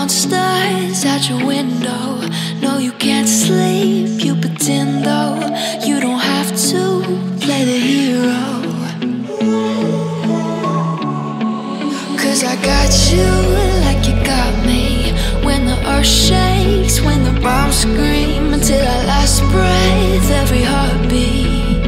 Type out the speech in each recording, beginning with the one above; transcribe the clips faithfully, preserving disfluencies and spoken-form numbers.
monsters out your window. No, you can't sleep, you pretend though. You don't have to play the hero, 'cause I got you like you got me. When the earth shakes, when the bombs scream, until our last breath, every heartbeat.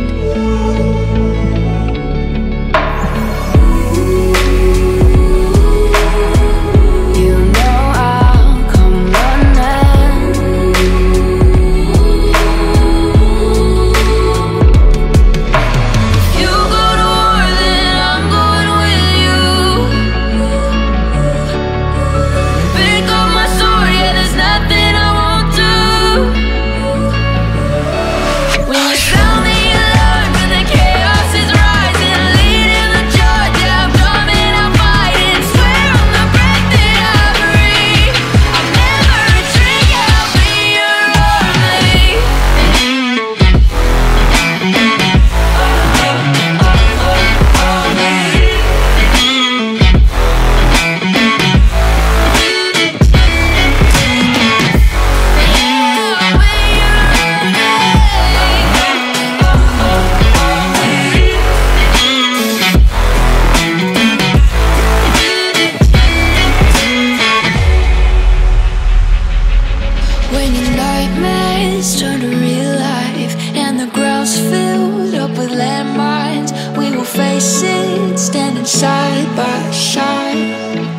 Turn to real life and the ground's filled up with landmines. We will face it, standing side by side.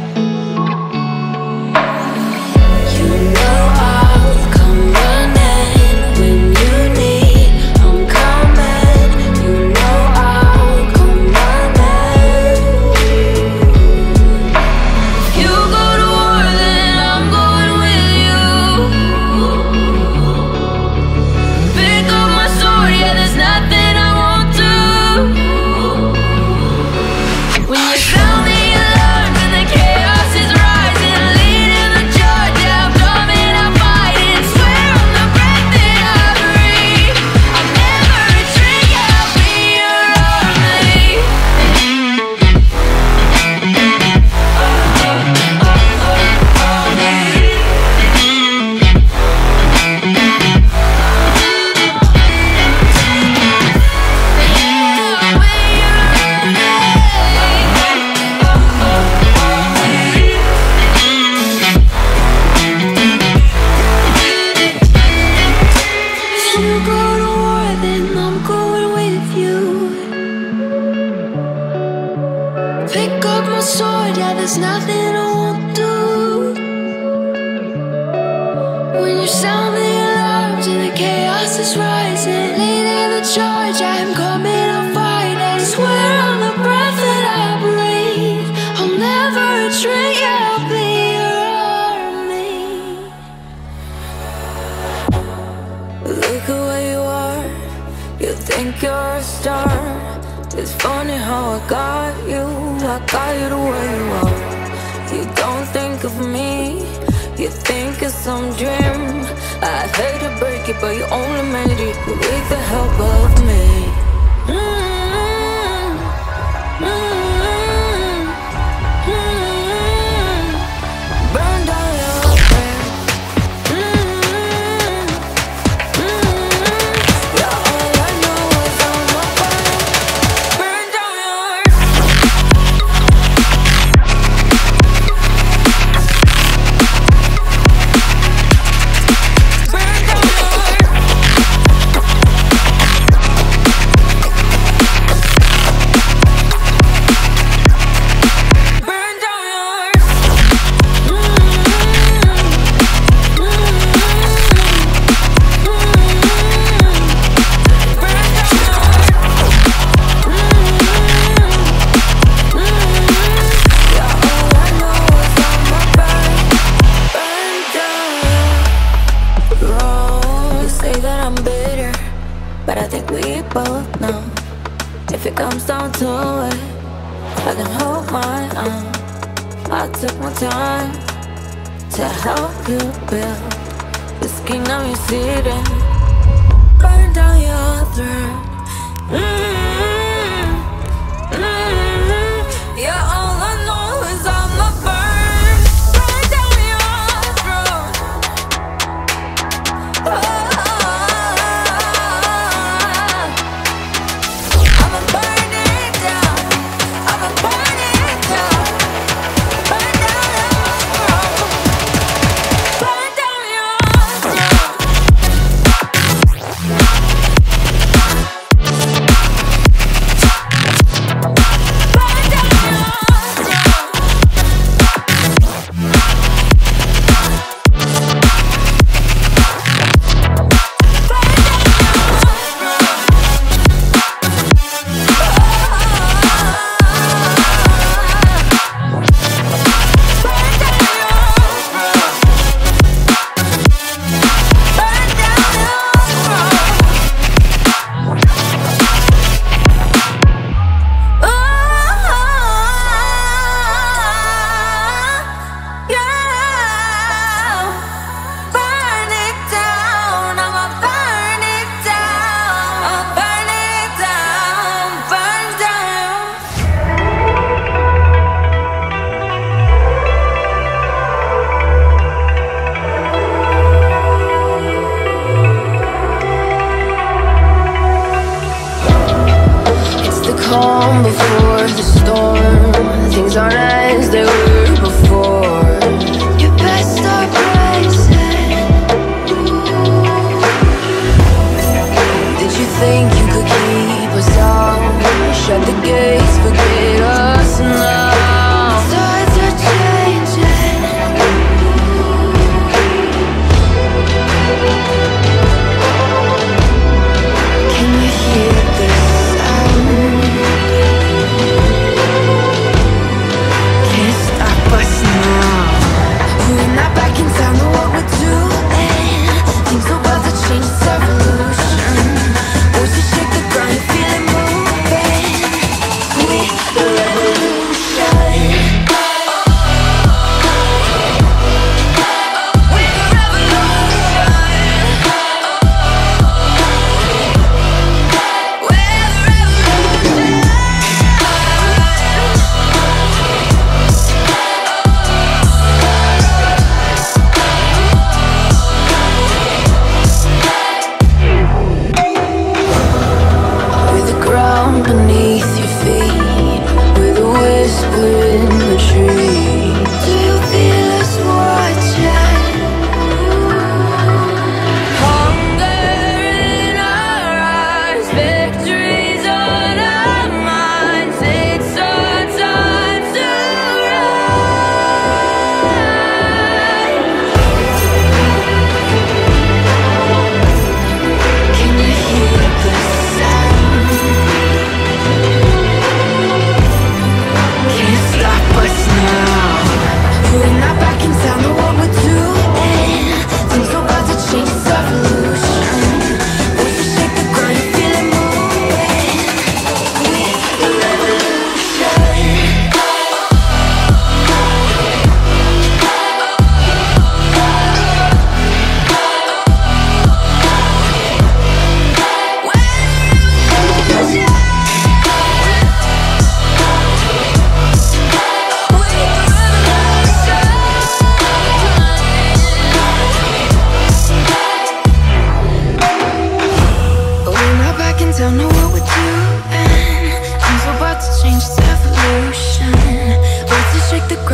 You know I'll come running when you need. I'm coming. You know I'll come running. If you go to war, then I'm going with you. Pick up my sword, yeah, there's nothing I won't do. When you sound the alarms and the chaos is rising, leading the charge, I am coming, I'll fight it. Swear on the breath that I breathe, I'll never retreat, yeah, I'll be your army. Look at where you are, you think you're a star. It's funny how I got you, I got you the way you are. You don't think of me, you think it's some dream. I hate to break it, but you only made it with the help of me. Mm-hmm. Mm-hmm. Mm-hmm. Burn down your friend. Mm-hmm. Mm-hmm. Yeah, all I know is I'm a burn. Burn down your but I think we both know, if it comes down to it, I can hold my own. I took my time to help you build this kingdom you see then. Burn down your throne. Mm-hmm. Mm-hmm. Yeah, all I know is I'm a burn. Burn down your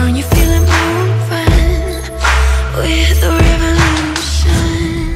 Can you feel it moving with the revolution?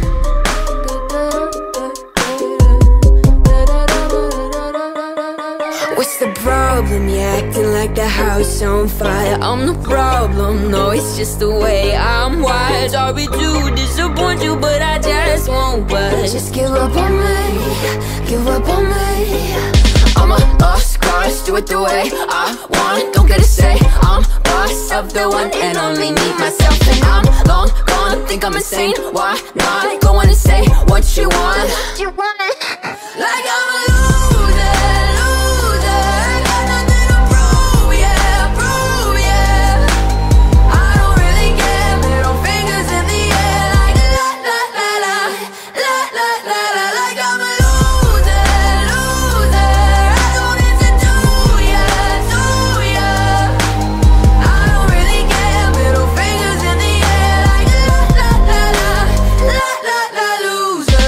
What's the problem? You're acting like the house on fire. I'm the problem, no, it's just the way I'm wired. Sorry to disappoint you, but I just won't budge. Just give up on me, give up on me. I'm a lost cause, do it the way I want. Don't get a say, I'm boss of the one and only me, myself. And I'm long gone, think I'm insane. Why not go on and say what you want? You want it like I'm a loser, loser. Got nothing to prove, yeah, prove, yeah. I don't really care, middle fingers in the air like la la la la, la la la la. Like I'm a loser, loser. I don't need to do ya, do ya. I don't really care, middle fingers in the air like la la la la, la la la, loser.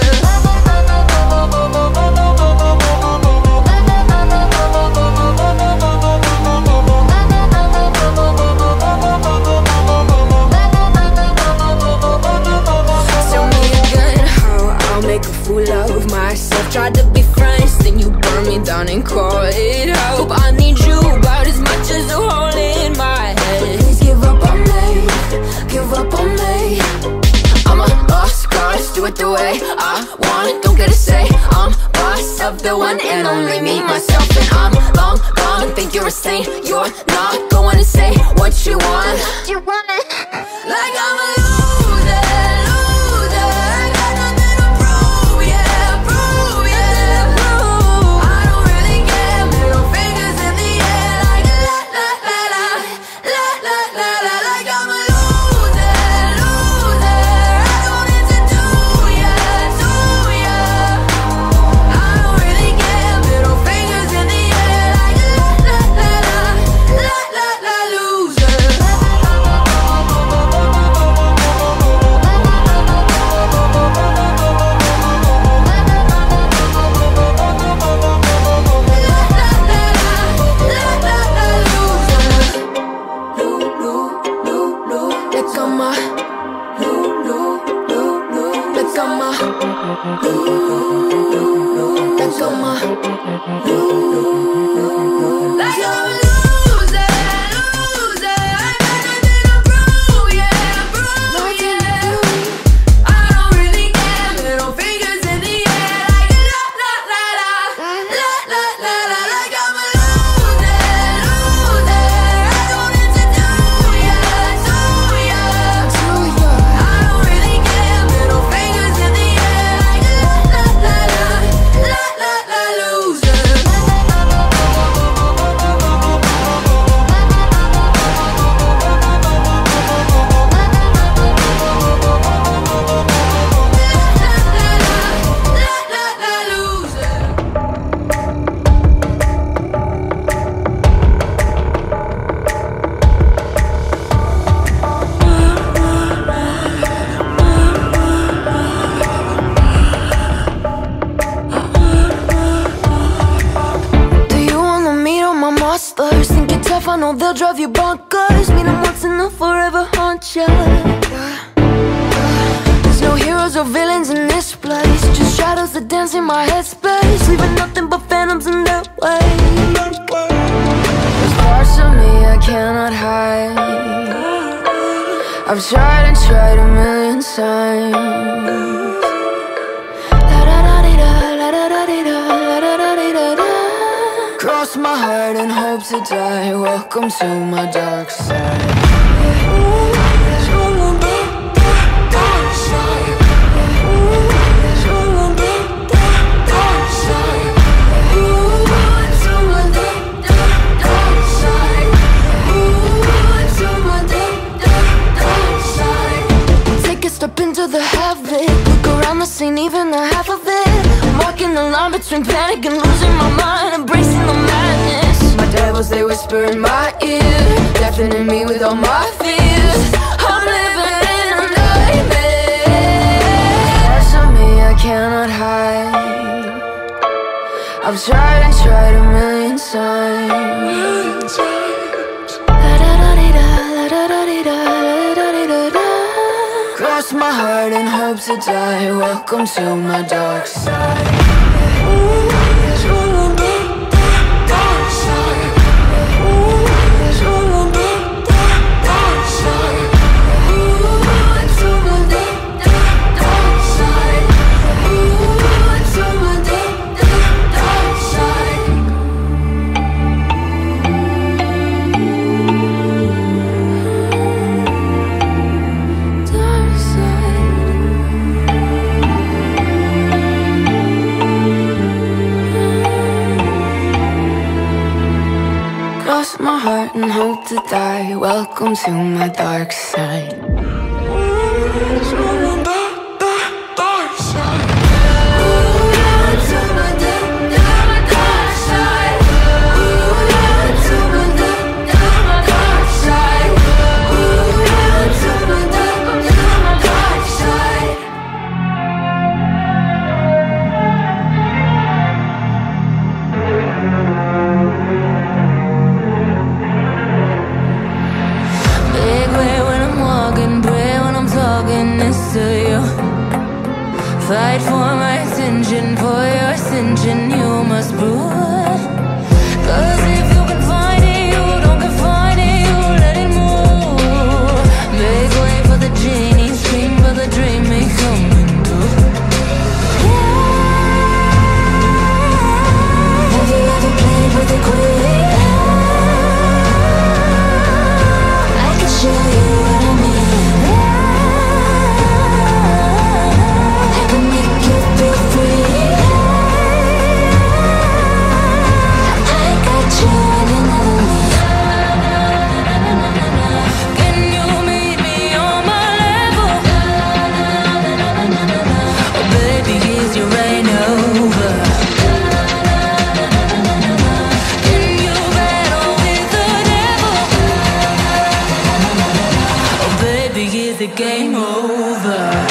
Tell me again how I'll make a fool of myself. Tried to be friends, then you burn me down and call it help. I need you about as much as a hole in my head. Please give up on me, give up on me. I'm a lost cause, do it the way I want. Don't get a say, I'm boss of the one and only me, myself. And I'm long gone, think you're insane. You're not going to say what you want. You want it like I'm a loser, loser. Got nothing to prove, yeah, prove, yeah, prove. I don't really care, middle fingers in the air like la la la la, la la la la. Like I'm a loser, loser. I don't need to do ya, do ya. I don't really care, middle fingers in the air like la la la la, la la la, loser. I know they'll drive you bonkers. Meet them once and they'll forever haunt you. There's no heroes or villains in this place, just shadows that dance in my headspace, leaving nothing but phantoms in their way. There's parts of me I cannot hide. I've tried and tried a million times. Cross my heart and hope to die. Welcome to my dark side. Take a step into the heaven, look around the scene, even the half of it. Walking the line between panic and losing my mind, embracing the madness. My devils, they whisper in my ear, deafening me with all my fears. I'm living in a nightmare. Parts of me I cannot hide. I've tried and tried a million times. La da da da da. heart and hope to die. Welcome to my dark side. Cross my heart and hope to die. Welcome to my dark side. Fight for my attention, for your ascension you must prove. Cause if you can find it, you don't confine it, you let it move. Make way for the genie, scream for the dream may come into. Have you ever played with a queen? I can show you what I mean. The game over.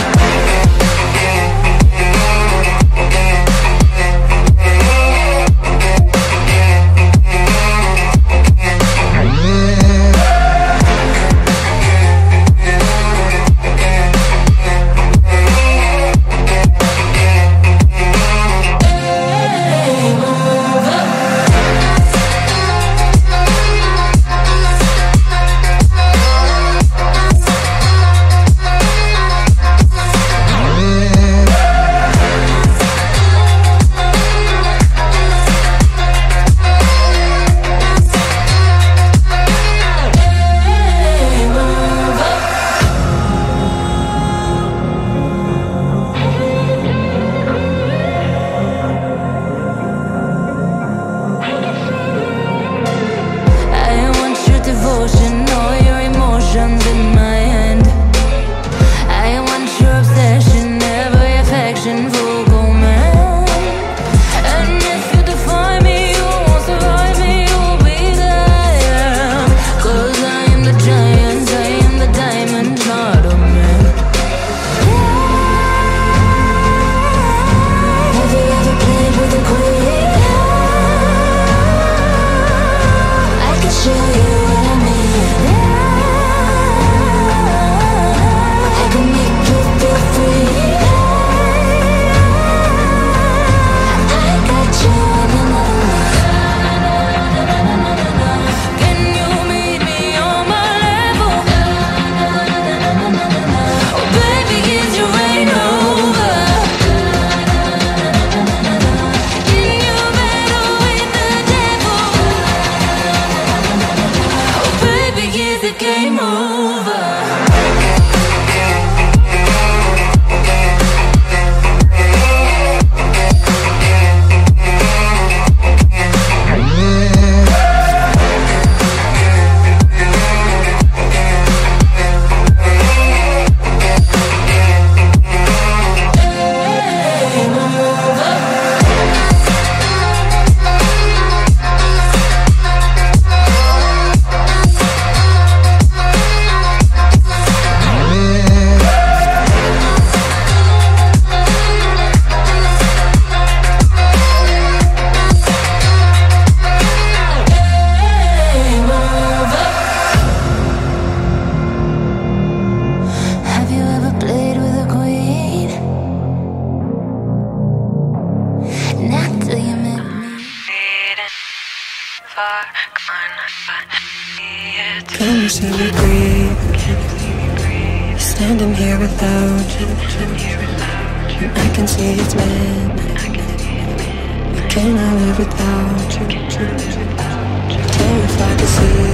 Can you see me breathe? Standing here without you, I can see it's meant. Can I live without you? Terrified to see,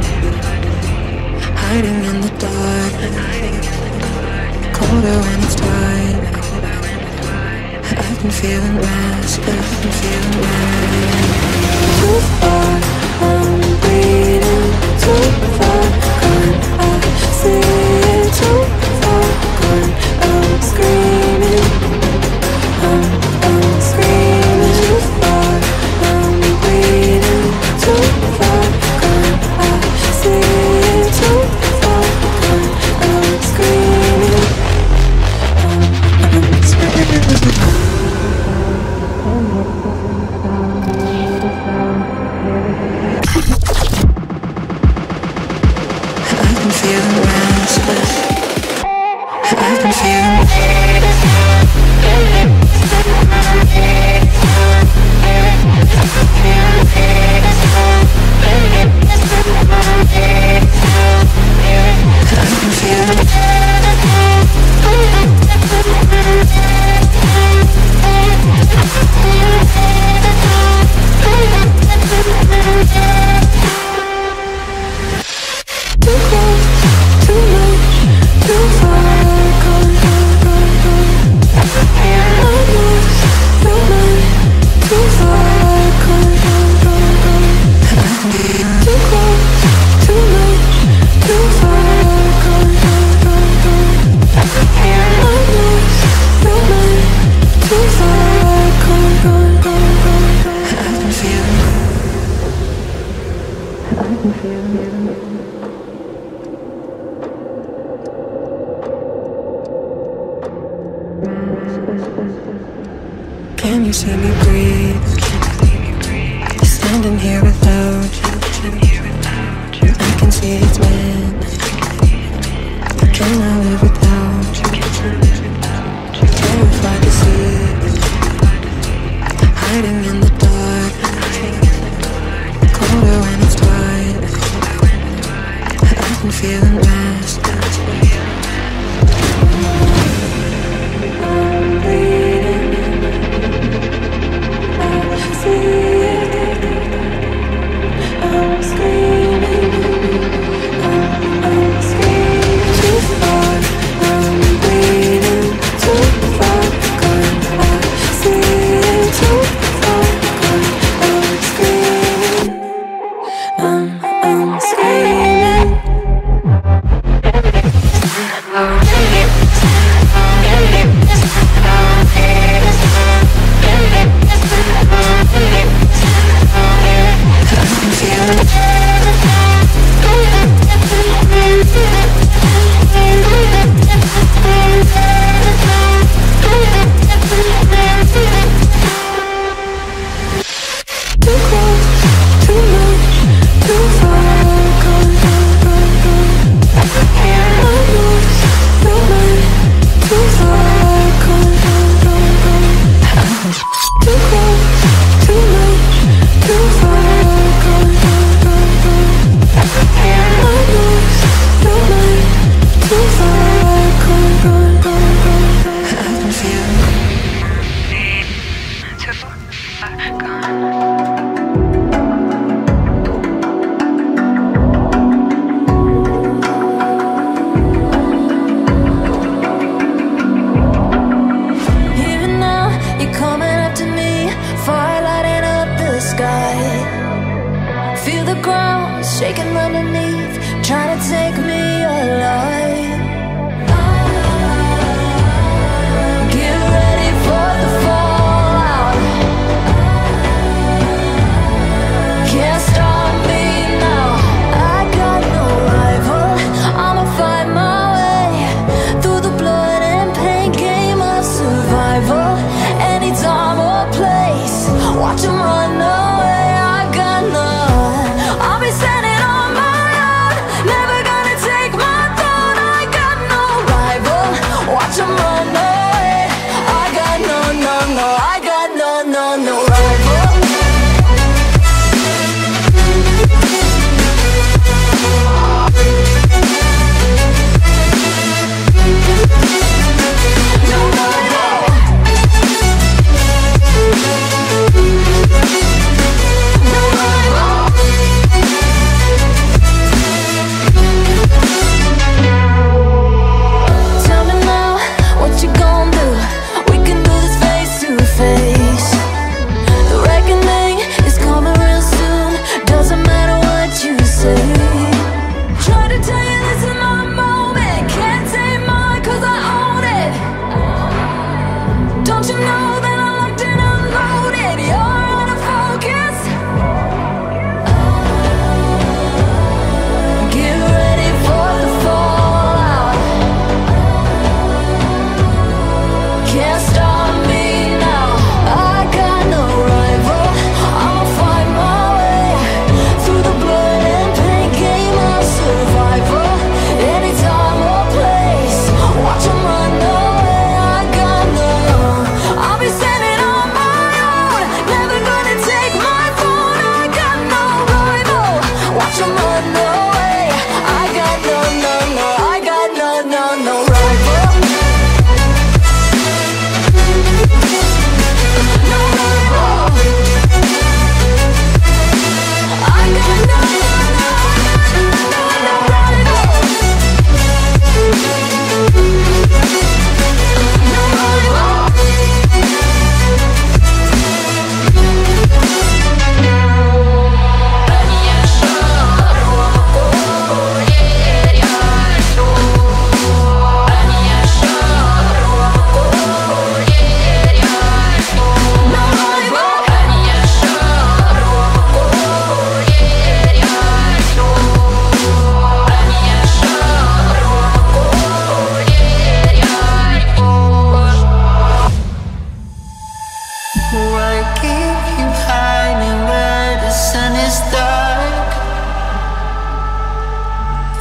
hiding in the dark, colder when it's dark. I've been feeling lost, I've been feeling lost. Too far, I'm bleeding. Too far gone, I see it. Too far gone, I'm screaming. I'm, I'm screaming. Too far, I'm bleeding. Too far gone, I see it. Too far gone, I'm screaming. I'm, I'm screaming. I've been feeling restless. I've been feeling I've been feeling too close, too much, too far gone, gone, gone, gone. I'm lost, no mind, too far gone, gone, gone, gone. Too close, too much, too far gone, gone, gone, gone. I'm lost, no mind, too far gone, gone, gone, gone, gone. I've been feeling, I've been feeling. Can you see me breathe? Standing here without you, I can see it's meant. Can I live without you? Terrified to see, hiding in the dark, colder when it's dark. I've been feeling restless. I'm bleeding. I'm screaming, I'm, I'm screaming. Too far, I'm bleeding. Too far gone, I see it. Too far gone, I'm screaming. I'm, I'm screaming.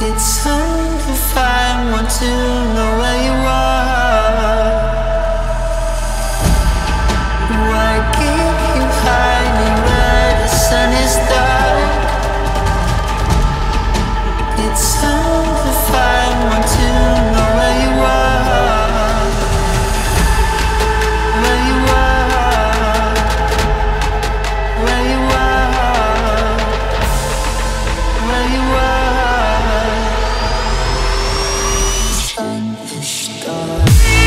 It's hard to find one to know where you are. Why keep you hiding where the sun is dark? It's hard to find one to know where you are. Where you are. Where you are. Where you are. Sun is dark.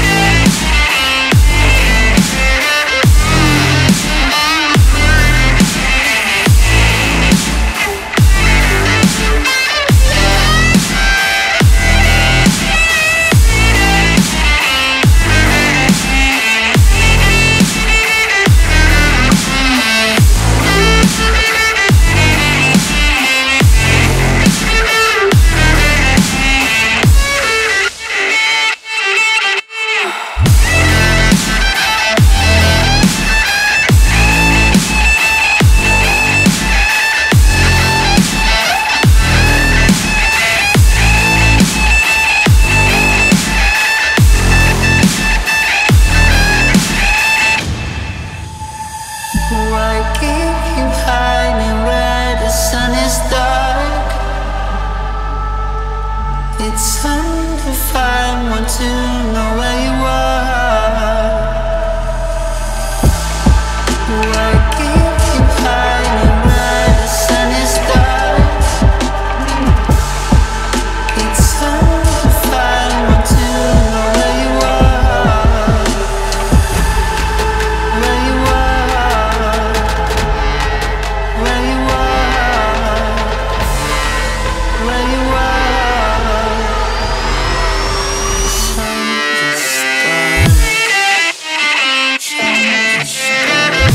Why keep you hiding where the sun is dark? It's hard to find one to know where you are. Why keep you hiding where the sun is dark? It's hard to find one to know where you are. Where you are. Where you are, where you are, sun is dark, sun is dark.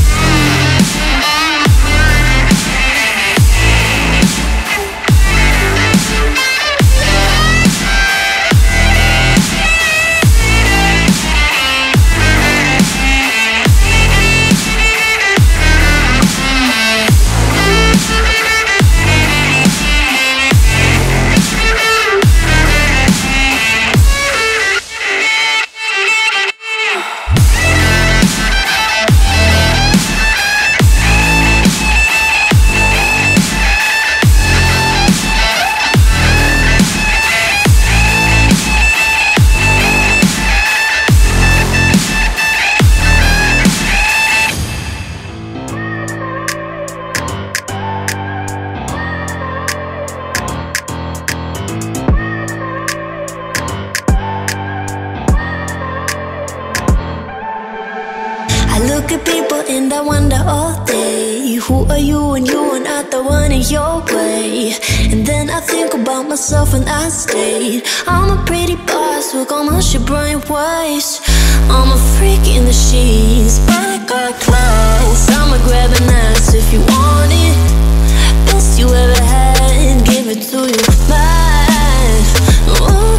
I look at people and I wonder all day, who are you and you are not the one in your way? And then I think about myself and I state, I'm a pretty boss with almost your brain waste. I'm a freak in the sheets, but I got class. I'ma grab an ass if you want it. Best you ever had, give it to you bad. Ooh.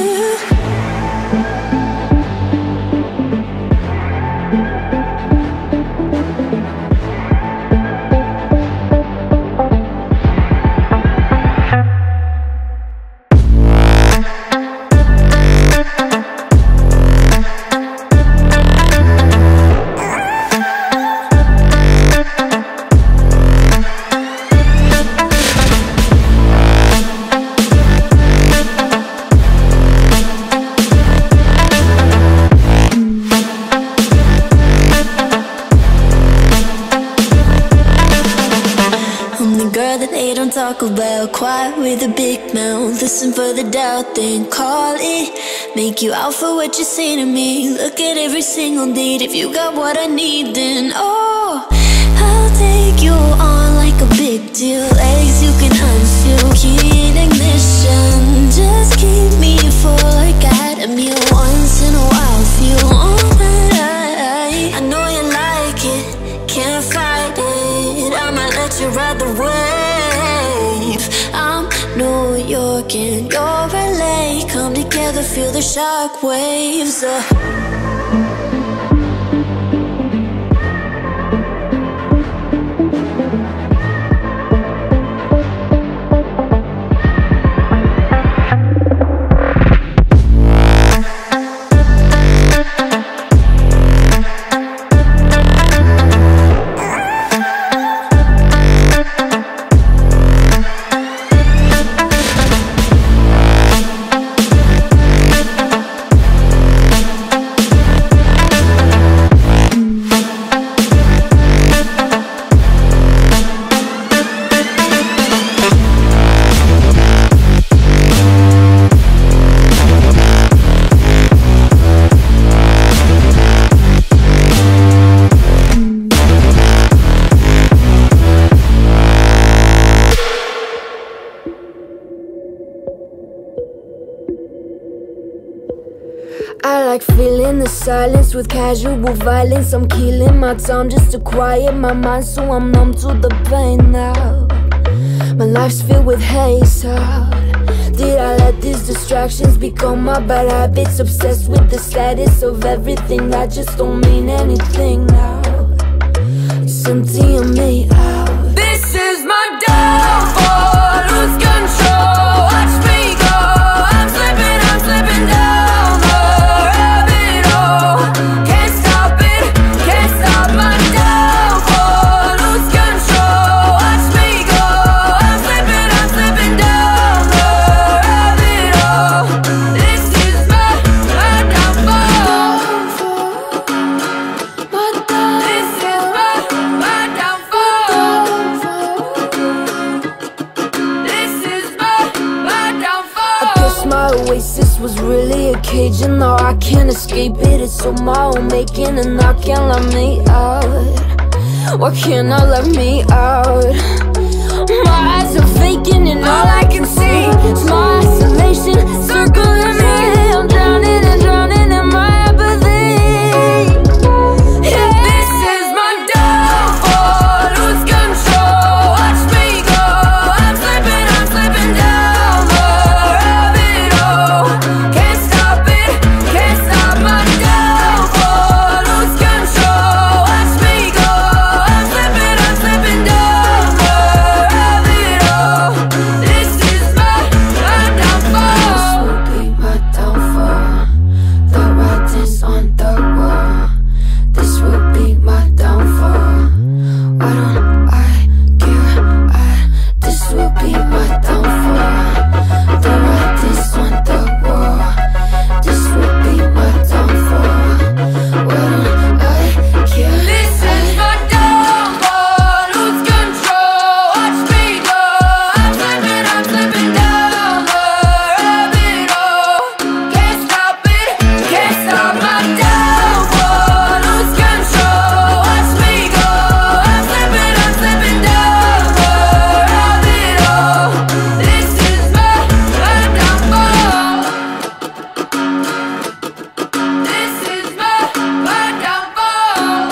Talk about quiet with a big mouth. Listen for the doubt, then call it. Make you out for what you say to me. Look at every single date. If you got what I need, then oh, I'll take you on like a big deal. Legs you can unseal, key in ignition. Just keep me full like I had a meal. Once in a while, feel alright. I know you like it, can't fight it. I might let you ride the wave. I'm New York and you're L A. Come together, feel the shock waves. uh. I like feeling the silence with casual violence. I'm killing my time just to quiet my mind, so I'm numb to the pain now. My life's filled with haze. Did I let these distractions become my bad habits? Obsessed with the status of everything that just don't mean anything now. It's emptying me out. This is my downfall. Lose control. Watch me go. I'm slipping, I'm slipping down the rabbit hole. Can't stop it, can't stop my downfall. Lose control. Watch me go. I'm slipping, I'm slipping down the rabbit hole. This is my, my downfall. My downfall. This is my, my downfall. This is my, my downfall. I guess my oasis was really a cage, and now I can't escape it. It's all my own making, and I can't let me out. Why can't I let me out? My eyes are faking, and all I can see is my isolation circling me. I'm drowning and drowning in my apathy. Yeah. This is my downfall. Lose control. Watch me go. I'm slipping, I'm slipping down the rabbit hole. Can't stop it, can't stop my downfall. Lose control. Watch me go. I'm slipping, I'm slipping down the rabbit hole. This is my, my downfall. This will be my downfall. The writing's on the wall. This will be my downfall. Why don't I care? I, this will be my downfall. The writing's on the wall. This will be my downfall. Why don't I care? This is my downfall. Lose control. Watch me go. I'm slipping, I'm slipping down the rabbit hole. Can't stop it, can't stop my downfall. Lose control. Watch me go. I'm slipping, I'm slipping down the rabbit hole. This is my, my downfall. This is my, my downfall.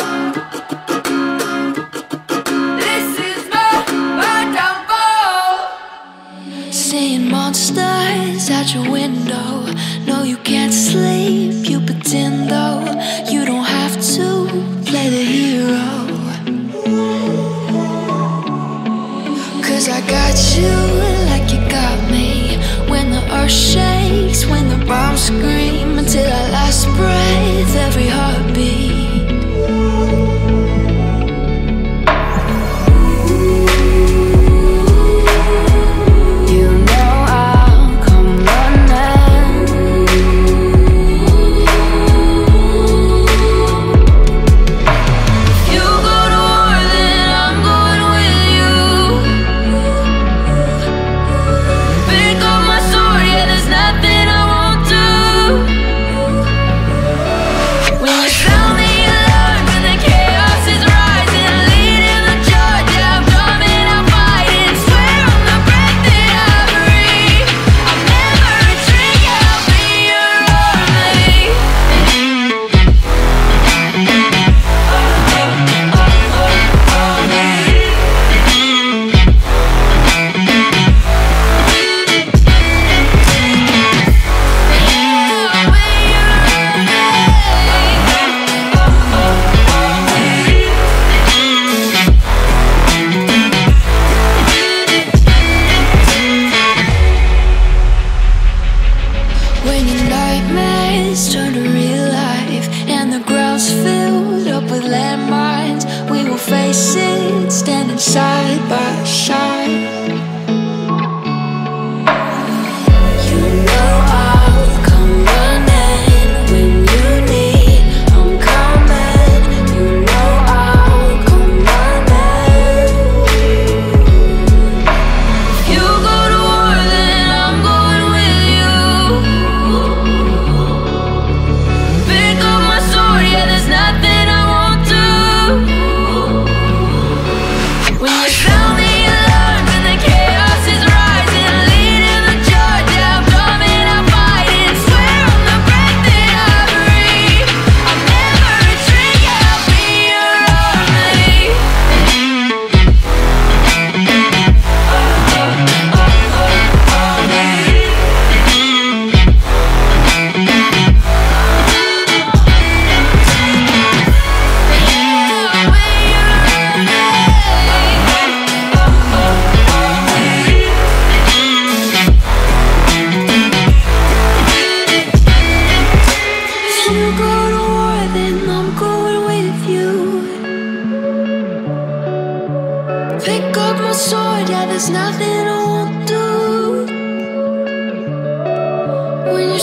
This is my, my downfall. Seeing monsters out your window. No, you can't sleep, you pretend though. You don't have to play the hero. Cause I got you like you got me. When the earth shakes, when the bombs scream, until our last breath, every heartbeat. You know I'll come running. If you go to war, then I'm going with you. Pick up my sword, yeah, there's nothing I won't do. When you sound the alarm and the chaos is rising, leading the charge, yeah, I'm coming, I'm fighting. Swear on the breath that I breathe, I'll never retreat, yeah, I'll be your army. When your nightmares turn to real life and the ground's filled up with landmines, we will face it, standing side by side. You know I'll come running when you need. I'm coming. You know I'll come running. If you go to war, then I'm going with you. Pick up my sword, yeah, there's nothing I won't do. When you sound the alarm and the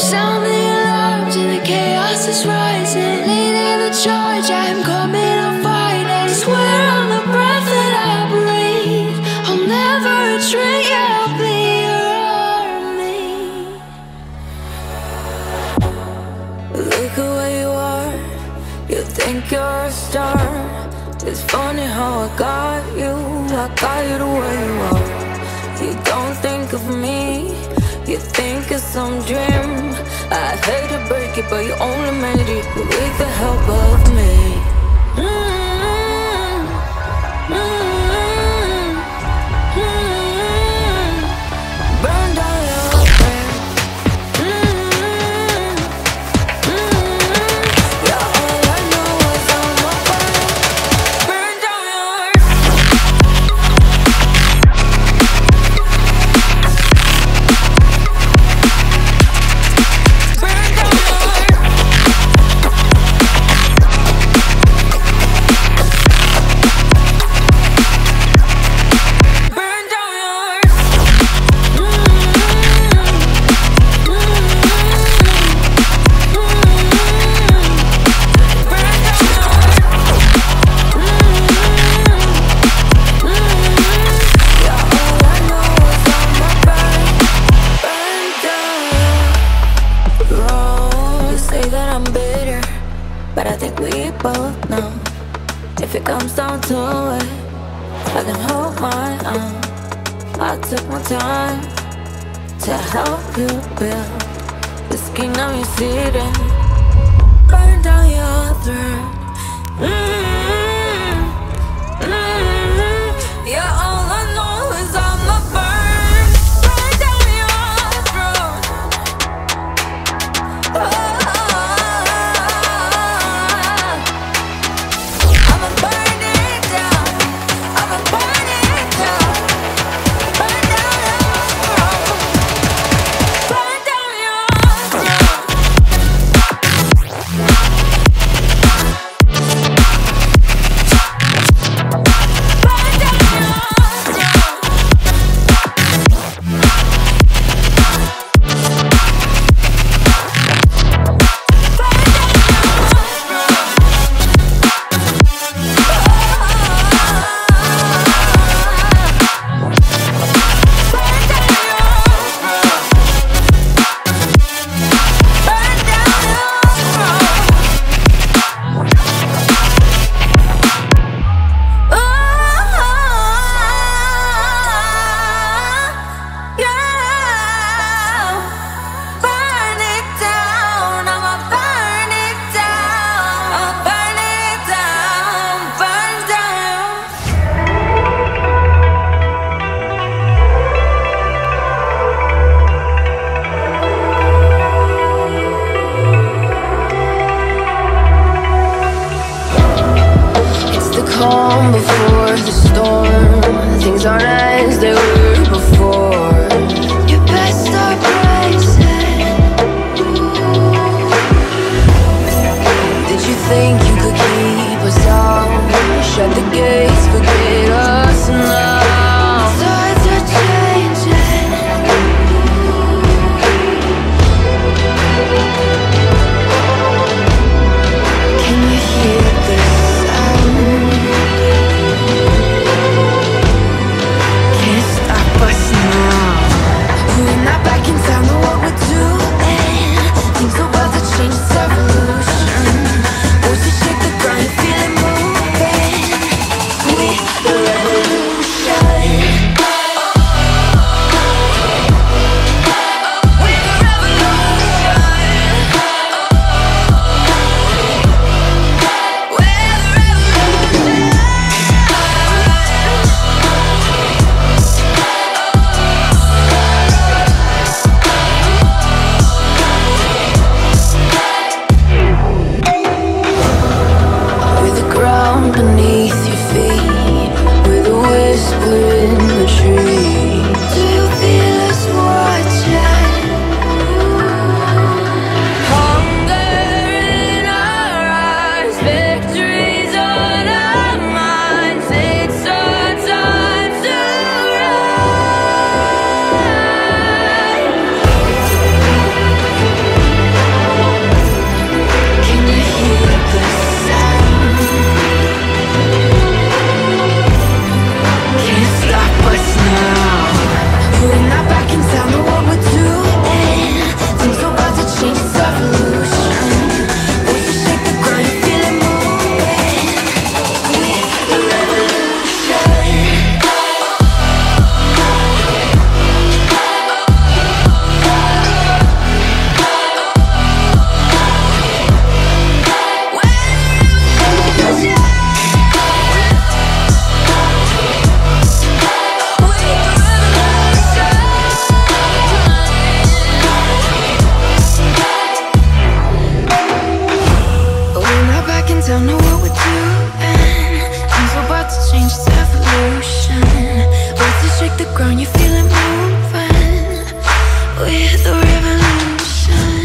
Sound the alarms and the chaos is rising. Leading the charge, I'm coming, I'm fighting. Swear on the breath that I breathe, I'll never retreat, yeah, I'll be your army. Look at where you are, you think you're a star. It's funny how I got you, I got you the way you are. You don't think of me, you think it's some dream. I hate to break it, but you only made it with the help of me. Mm-hmm. Mm-hmm. Mm-hmm. Burn down your bed. Mm-hmm. Mm-hmm. Yeah, all I know is I'm a burn. Burn down your but I think we both know, if it comes down to it, I can hold my own. I took my time to help you build this kingdom you're sitting. Burn down your throne. Mm-hmm. Mm-hmm. Yeah, all I know is I'ma burn. Burn down your throne. Oh. don't know what we're doing. Things are about to change, it's evolution. Words to shake the ground, you feel it moving with the revolution.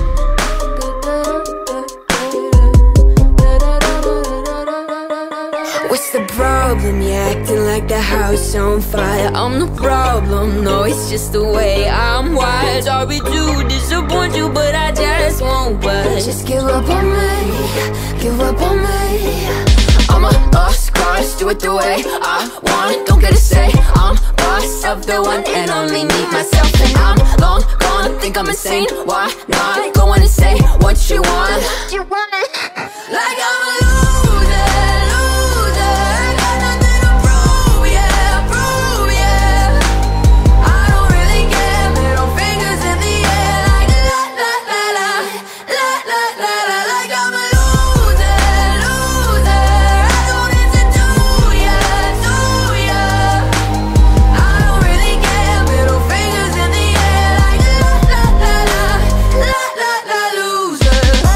What's the problem? You're acting like the house on fire. I'm the problem, no, it's just the way I'm wired. Sorry to disappoint you, but I just won't budge. Just give up on me, give up on me. I'm a lost cause, do it the way I want. Don't get a say, I'm boss of the one and only me, myself. And I'm long gone, think I'm insane. Why not go on and say what you want? You want it like I'm a loser, loser. Got nothing to prove, yeah, prove, yeah. I don't really care, middle fingers in the air like la la la la, la la la la. Like I'm a loser, loser. I don't need to do ya, do ya. I don't really care, middle fingers in the air like la la la la, la la la, loser.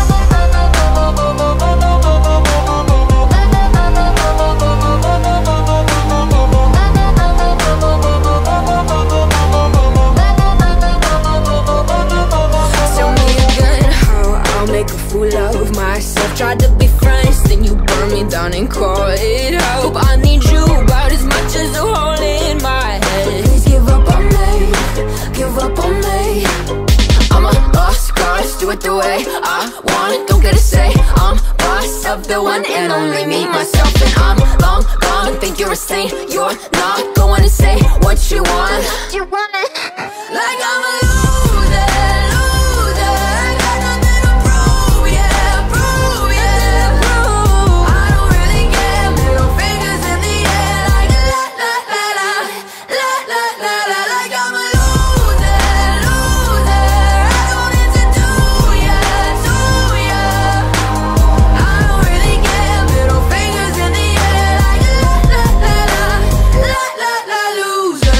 Tell me again how I'll make a fool of myself. Tried to be friends, then you burn me down and call it help. I need you about as much as a hole in my head. Please give up on me, give up on me. I'm a lost cause, do it the way I want. Don't get a say, I'm boss of the one and only me, myself. And I'm long gone, think you're insane. You're not going to say what you want. You want it like I'm a loser, loser. Got nothing to prove, yeah, prove, yeah, prove. I don't really care, middle fingers in the air like la la la la, la la la la. Like I'm a loser, loser. I don't need to do ya, do ya. I don't really care, middle fingers in the air like la la la la, la la la, loser.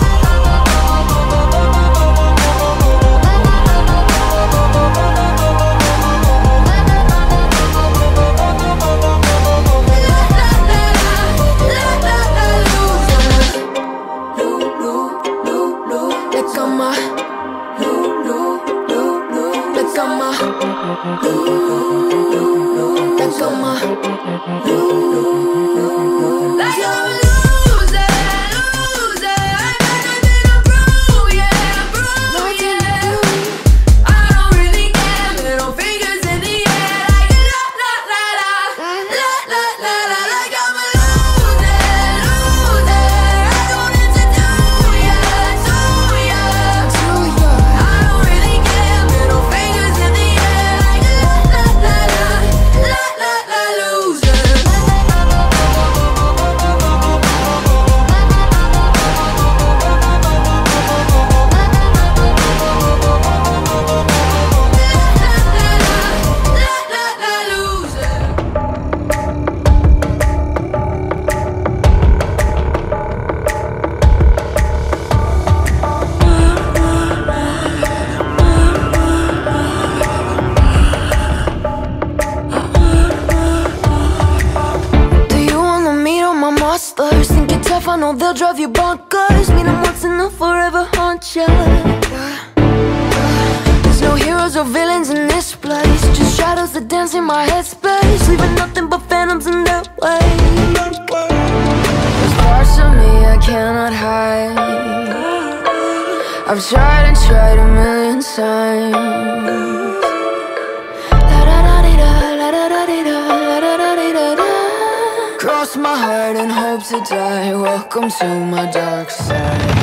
I know they'll drive you bonkers. Meet them once and they'll forever haunt ya. There's no heroes or villains in this place, just shadows that dance in my headspace, leaving nothing but phantoms in their way. There's parts of me I cannot hide. I've tried and tried a million times. Cross my heart and hope to die. Welcome to my dark side.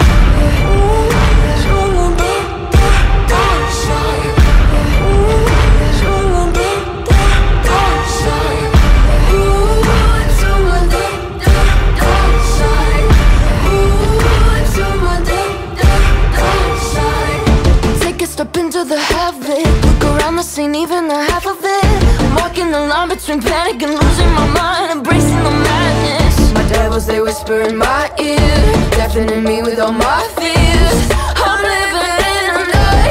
Take a step into the heaven. Look around the scene, even the half of it. I'm walking the line between panic and losing my mind, embracing the madness. My devils, they whisper in my ear, deafening me with all my fears. I'm living in a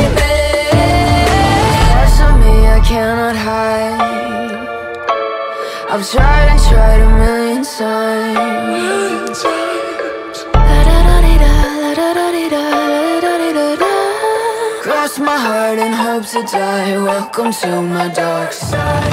nightmare. Parts of me I cannot hide. I've tried and tried a million times. Cross my heart and hope to die. Welcome to my dark side.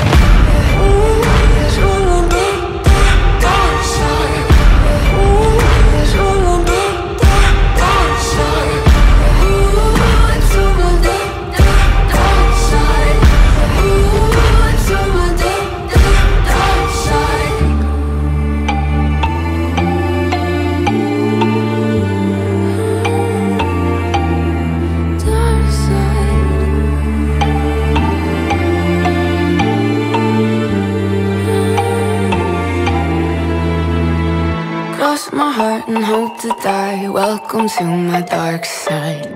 Cross my heart and hope to die. Welcome to my dark side.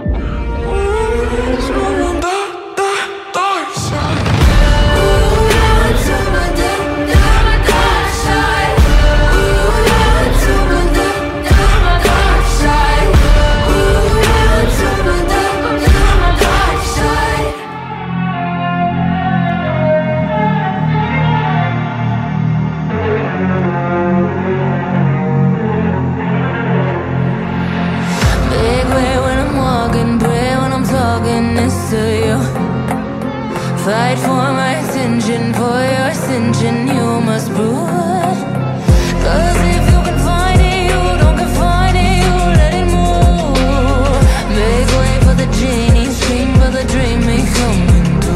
Fight for my attention, for your ascension, you must prove. Cause if you can find it, you don't confine it, you let it move. Make way for the genie, scream for the dream may come into.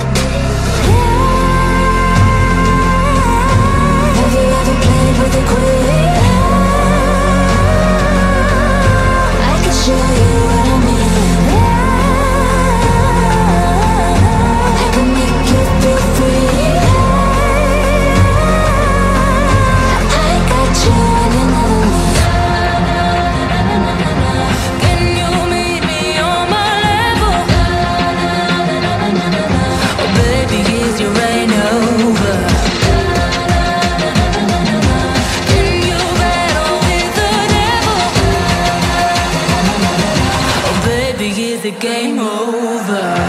Have you ever played with a queen? I can show you what I mean. The game over.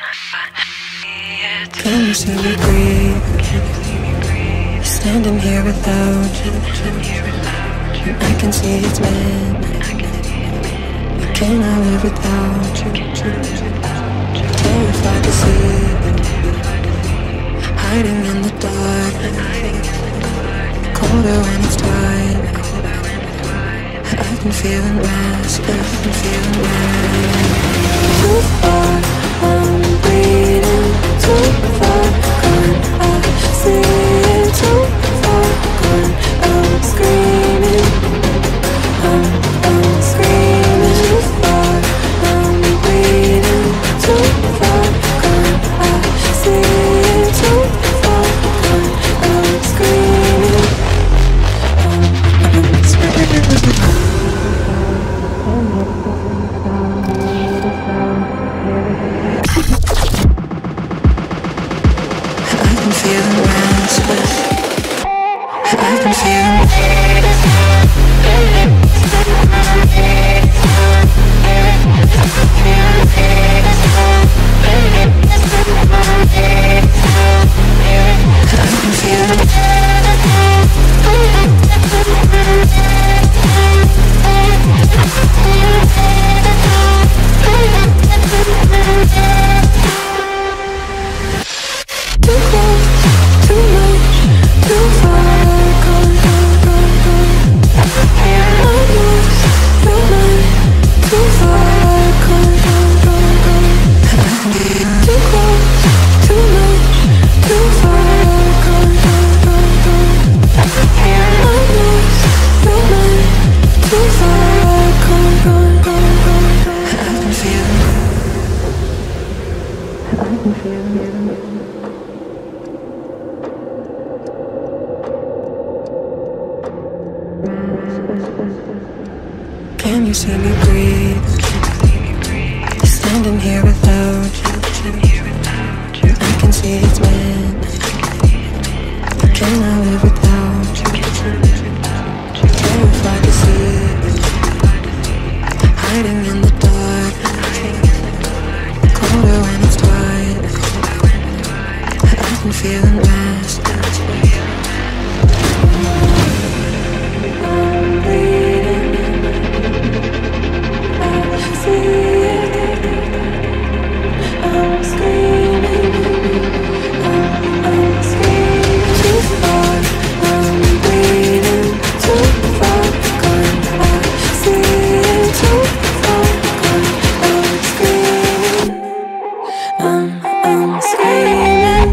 Can you see me breathe? Standing here without you, I can see it's meant. Can I live without you? Oh, if I could see hiding in the dark, colder when it's tight. I've been feeling lost, I've been feeling lost. Too far, I'm bleeding. Too far gone, I see it. Too far gone, I'm screaming. I'm, I'm screaming. Too far, I'm bleeding. Too far gone, I see it. Too far gone, I'm screaming. I'm, I'm screaming. I've been feeling restless. I've been feeling I've been feeling too close, too much, too far gone, gone, gone, gone. I'm lost, your mind, too far gone, gone, gone, gone. Too close, too much, too far gone, gone, gone, gone. I'm lost, your mind, too far gone, gone, gone, gone, gone. I've been feeling, I've been feeling. Can you see me breathe? Standing here without you, I can see it's meant. Can I live without you? Oh, if I could see hiding in the dark, colder when it's tight. I've been feeling restless. I'm bleeding. I see it. I'm screaming. I'm, I'm screaming. Too far. I'm bleeding. Too far gone. I see it. Too far gone. I'm screaming. I'm, I'm screaming.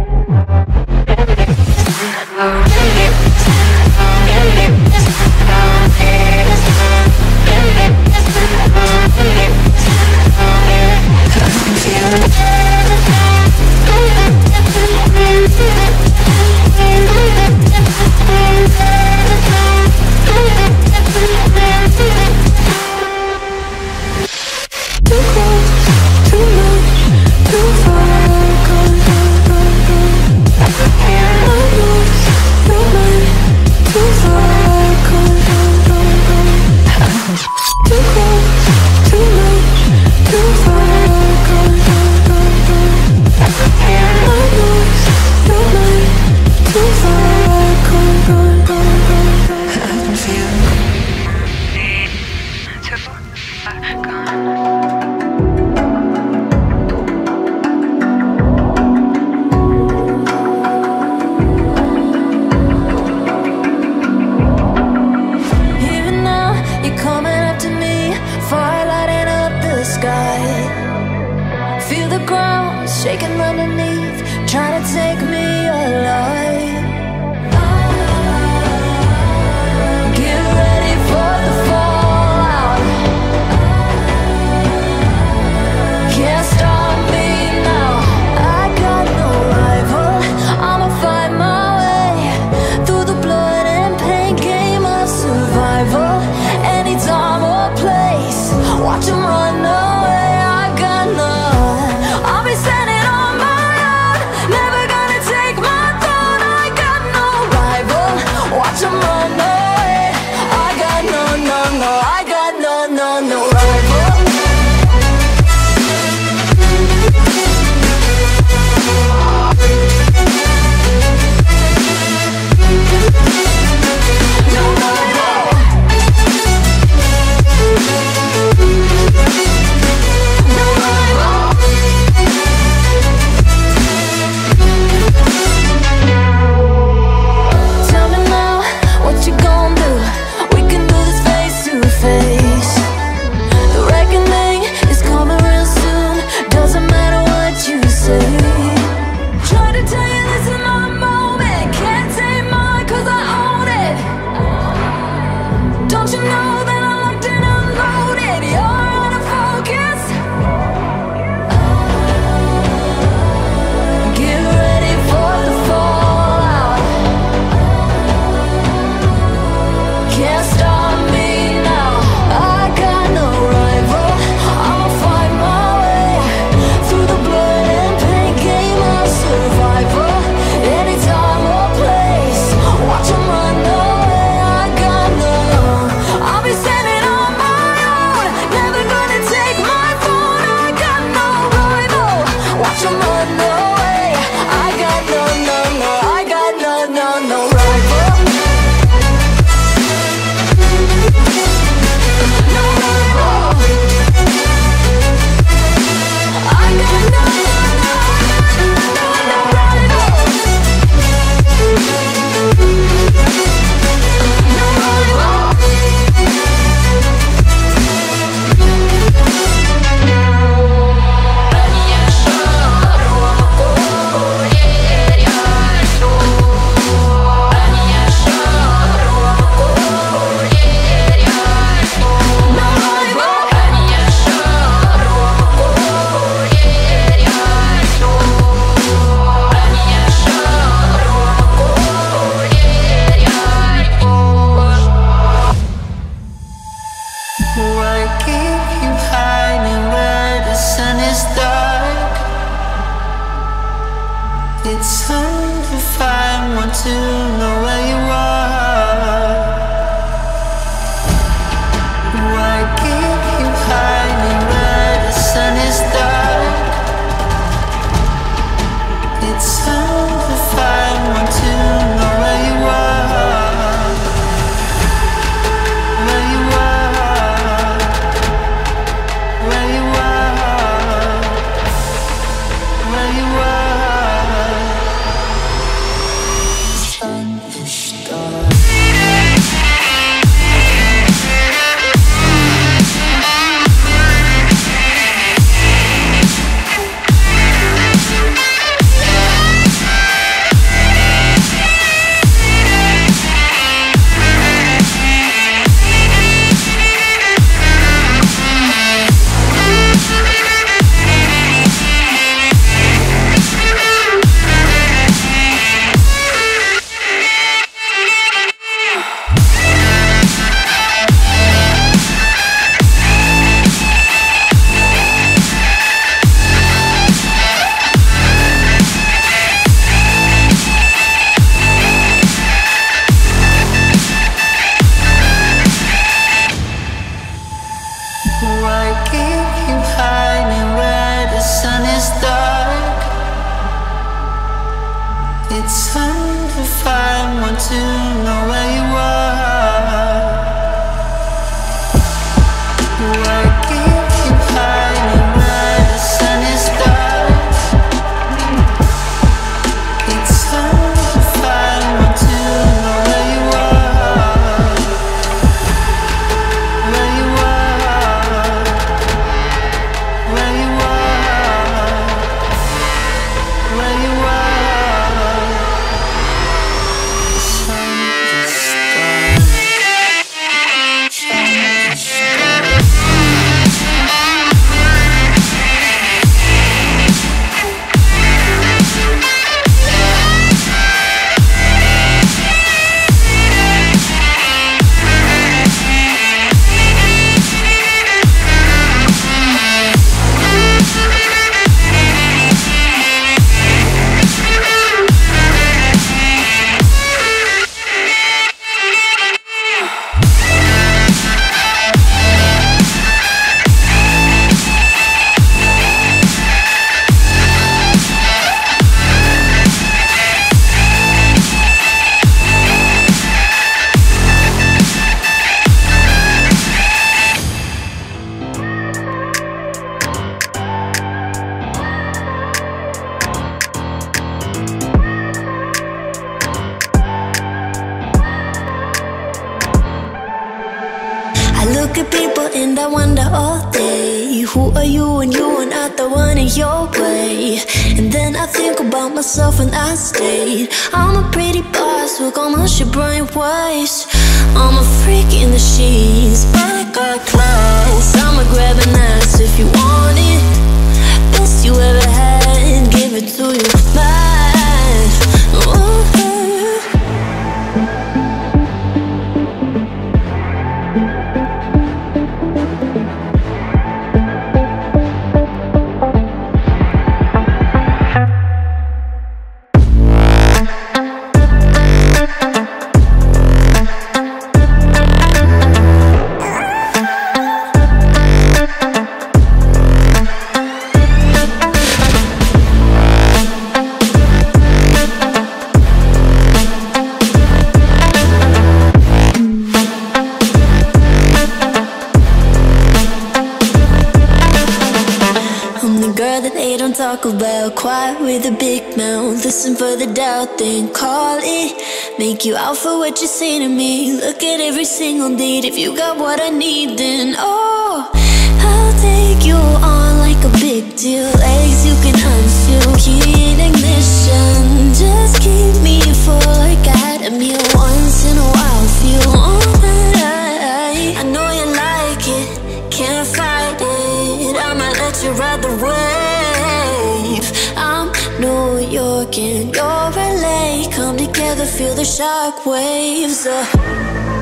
Too close, too much, too far gone, gone, gone, gone. I'm lost, your mind, too far gone, gone, gone, gone. Too close, too much, too far gone, gone, gone, gone. I'm lost, your mind, too far gone, gone, gone, gone, gone. I've been feeling too far gone. Even now, you're coming up to me, fire lighting up the sky. Feel the ground shaking underneath, trying to take me alive. Get ready for the fallout. Can't stop me now. I got no rival. I'ma find my way through the blood and pain game of survival. Any time or place, watch 'em run away. I got none. I'll be standing on look at people and I wonder all day, who are you when you are not the one in your way? And then I think about myself and I state, I'm a pretty boss, look on my shit brain waves. I'm a freak in the sheets, but I got class. I'ma grab an ass if you want it. Best you ever had, give it to you back. Ooh. Talk about, quiet with a big mouth, listen for the doubt, then call it. Make you out for what you say to me. Look at every single date. If you got what I need, then oh, I'll take you on like a big deal. Legs you can unseal, key in ignition. Just keep me full like I had a meal once in a while. Feel all that I, I know you like it, can't fight it. I'ma let you ride the wave. I'm New York and you're L A. Come together, feel the shock waves. uh.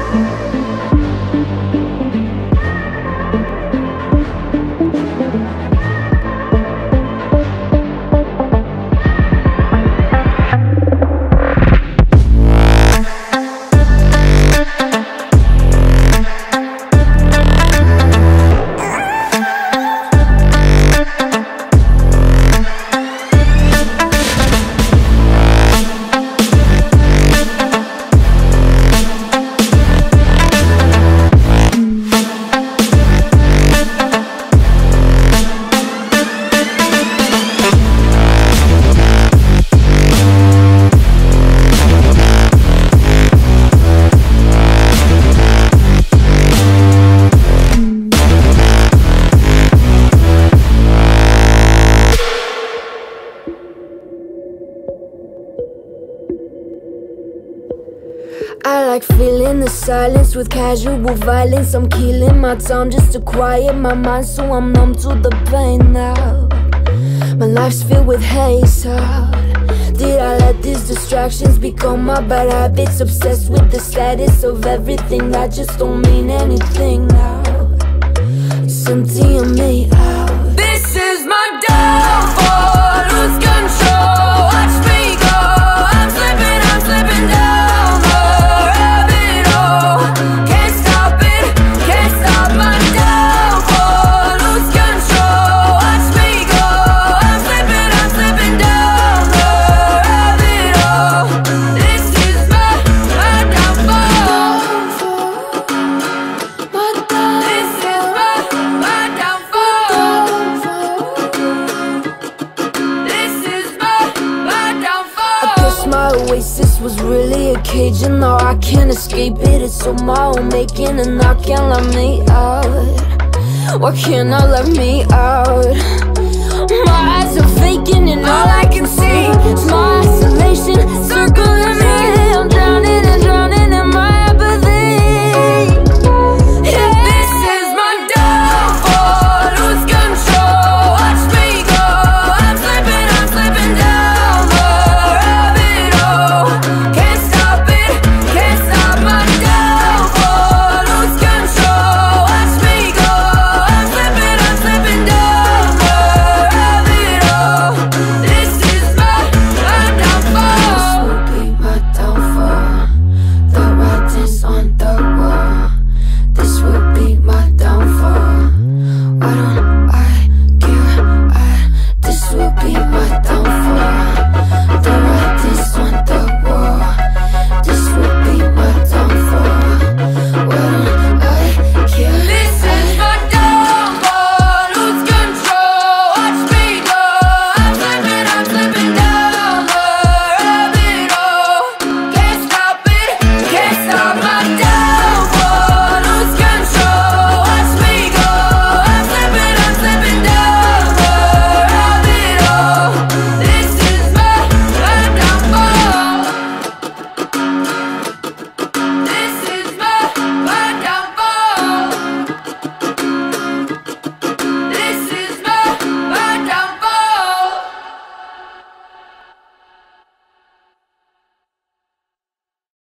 I like feeling the silence with casual violence. I'm killing my time just to quiet my mind, so I'm numb to the pain now. My life's filled with haze. How did I let these distractions become my bad habits? Obsessed with the status of everything that just don't mean anything now. It's emptying me out. This is my downfall, lose control. Watch me go, I'm slipping, I'm slipping down. My oasis was really a cage, and now I can't escape it. It's on my own making, and I can't let me out. Why can't I let me out? My eyes are vacant, and all I can see is my isolation circling me.